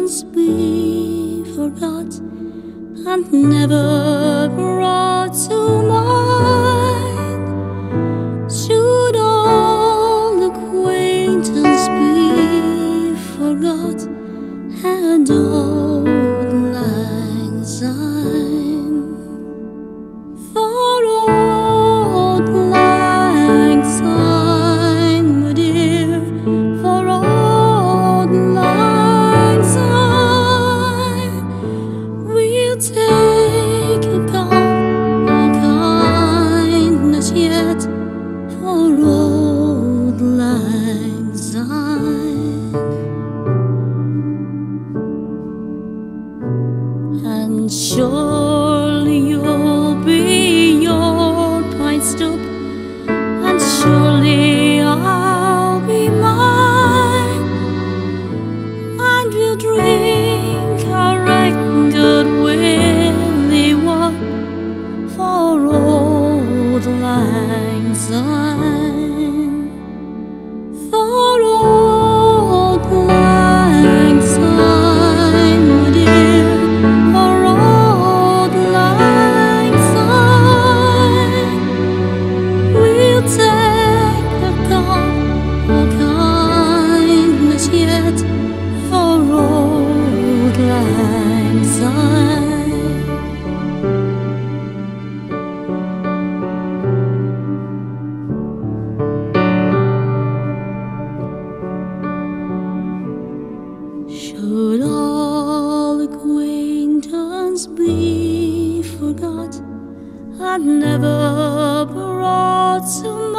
acquaintance be forgot and never brought to mind? Should all acquaintance be forgot and old lang syne? For old lang syne, my dear, for old lang syne, we'll take account all kindness yet for old lang syne. And surely you'll be your pine stoop, and surely I'll be mine, and we'll drink our right good willy one for old lang syne, for old lang syne, my dear, for old lang syne. We'll take account all kindness yet for old lang syne. Should all acquaintance be forgot and never brought to mind?